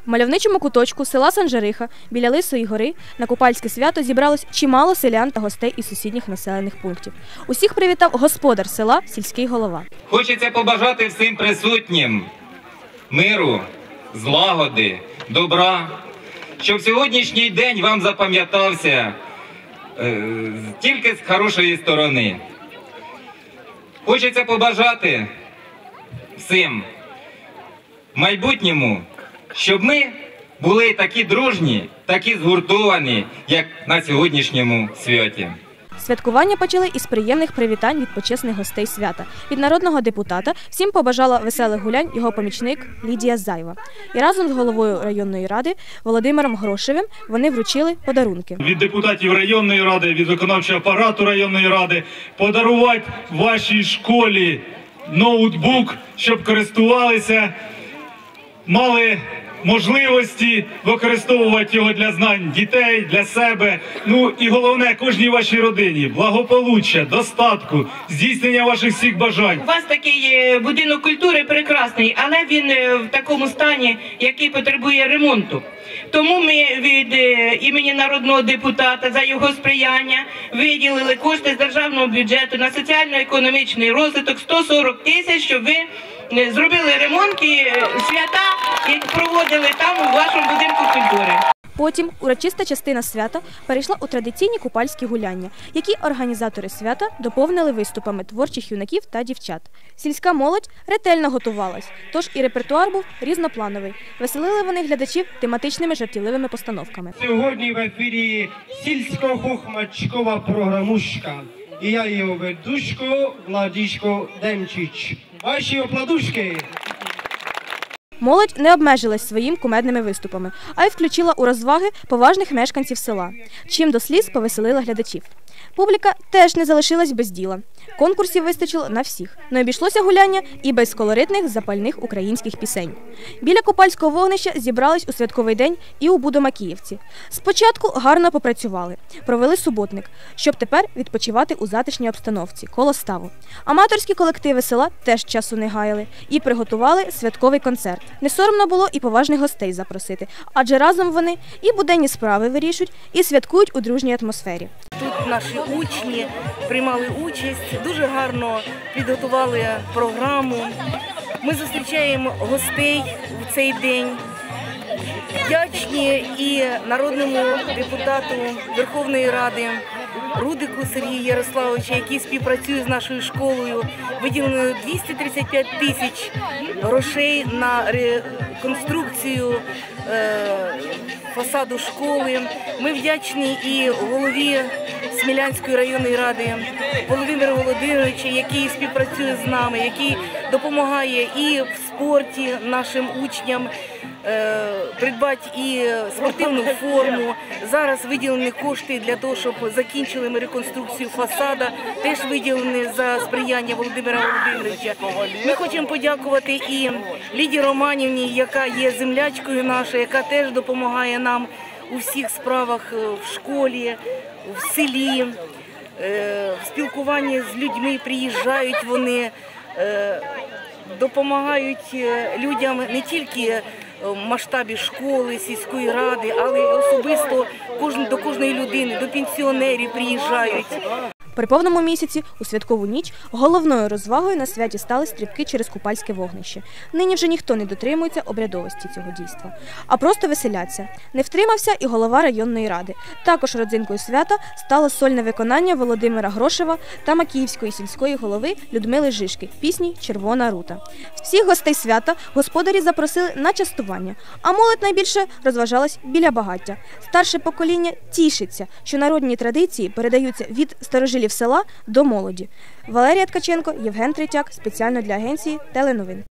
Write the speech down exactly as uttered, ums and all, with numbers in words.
В мальовничому куточку села Санжариха біля Лисої гори на купальське свято зібралось чимало селян та гостей із сусідніх населених пунктів. Усіх привітав господар села, сільський голова. Хочеться побажати всім присутнім миру, злагоди, добра, щоб сьогоднішній день вам запам'ятався е, тільки з хорошої сторони. Хочеться побажати всім в майбутньому, щоб ми були такі дружні, такі згуртовані, як на сьогоднішньому святі. Святкування почали із приємних привітань від почесних гостей свята. Від народного депутата всім побажала веселих гулянь його помічник Лідія Зайва. І разом з головою районної ради Володимиром Грошевим вони вручили подарунки. Від депутатів районної ради, від виконавчого апарату районної ради подарувати вашій школі ноутбук, щоб користувалися, мали можливості використовувати його для знань дітей, для себе. Ну і головне, кожній вашій родині благополуччя, достатку, здійснення ваших всіх бажань. У вас такий будинок культури прекрасний, але він в такому стані, який потребує ремонту. Тому ми від імені народного депутата за його сприяння виділили кошти з державного бюджету на соціально-економічний розвиток сто сорок тисяч, щоб ви зробили ремонт і свята і проводили там у вашому будинку культури. Потім урочиста частина свята перейшла у традиційні купальські гуляння, які організатори свята доповнили виступами творчих юнаків та дівчат. Сільська молодь ретельно готувалась, тож і репертуар був різноплановий. Веселили вони глядачів тематичними жартівливими постановками. Сьогодні в ефірі сільсько-хохмачкова програмушка. І я її ведучко Владишко Демчич. Ваші оплодушки! Молодь не обмежилась своїм кумедними виступами, а й включила у розваги поважних мешканців села, чим до сліз повеселила глядачів. Публіка теж не залишилась без діла. Конкурсів вистачило на всіх. Не обійшлося гуляння і без колоритних запальних українських пісень. Біля купальського вогнища зібрались у святковий день і у Будомакіївці. Спочатку гарно попрацювали, провели суботник, щоб тепер відпочивати у затишній обстановці, коло ставу. Аматорські колективи села теж часу не гаяли і приготували святковий концерт. Не соромно було і поважних гостей запросити, адже разом вони і буденні справи вирішують, і святкують у дружній атмосфері. Тут наші учні приймали участь, дуже гарно підготували програму. Ми зустрічаємо гостей в цей день. Вдячні і народному депутату Верховної Ради Рудику Сергію Ярославовичу, який співпрацює з нашою школою. Виділено двісті тридцять п'ять тисяч грошей на реконструкцію фасаду школи. Ми вдячні і голові Смілянської районної ради Володимиру Володимировичу, який співпрацює з нами, який допомагає і в спорті нашим учням придбати і спортивну форму. Зараз виділені кошти для того, щоб закінчили ми реконструкцію фасада, теж виділені за сприяння Володимира Володимировича. Ми хочемо подякувати і Лідії Романівні, яка є землячкою нашою, яка теж допомагає нам у всіх справах в школі, в селі, в спілкуванні з людьми приїжджають вони, допомагають людям не тільки в масштабі школи, сільської ради, але й особисто до кожної людини, до пенсіонерів приїжджають. При повному місяці у святкову ніч головною розвагою на святі стали стрибки через купальське вогнище. Нині вже ніхто не дотримується обрядовості цього дійства, а просто веселяться. Не втримався і голова районної ради. Також родзинкою свята стало сольне виконання Володимира Грошева та Макіївської сільської голови Людмили Жишки пісні «Червона рута». Всіх гостей свята господарі запросили на частування, а молодь найбільше розважалась біля багаття. Старше покоління тішиться, що народні традиції передаються від старожилів села до молоді. Валерія Ткаченко, Євген Третяк. Спеціально для агенції «Теленовин».